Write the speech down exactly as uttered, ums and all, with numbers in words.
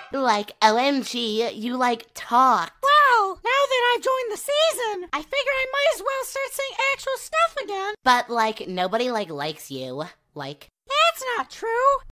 Like, O M G, you, like, talked. Well, now that I've joined the season, I figure I might as well start saying actual stuff again. But, like, nobody, like, likes you. Like... That's not true.